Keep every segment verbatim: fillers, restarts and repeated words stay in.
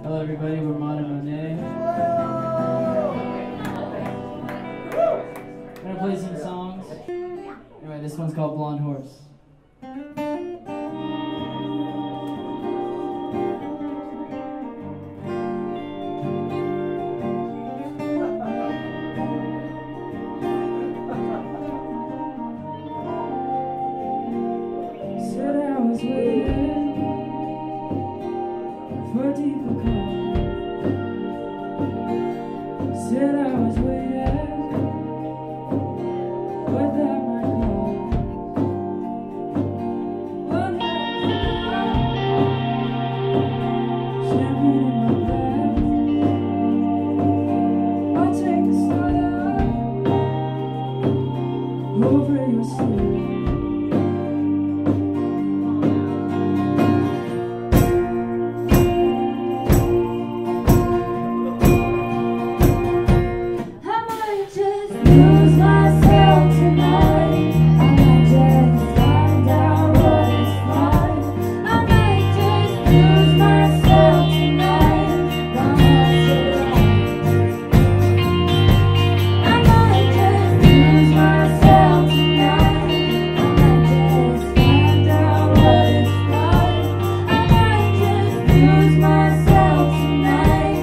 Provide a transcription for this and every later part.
Hello everybody, we're Modern Monet. I'm gonna play some songs. Anyway, this one's called Blonde Horse. Said I was waiting for a deeper call. Said I was waiting for that might call. What happened? Champagne in my glass. I'll take the soda over your sleeve. Lose myself tonight. I might just find out what it's like. I might just lose myself tonight. I might just lose myself tonight. I might just find out what it's like. I might just lose myself tonight.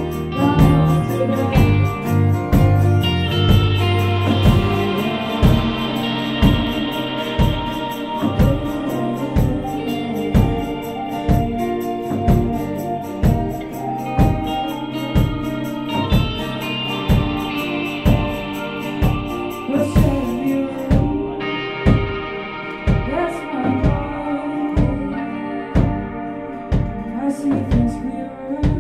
I see things clearer.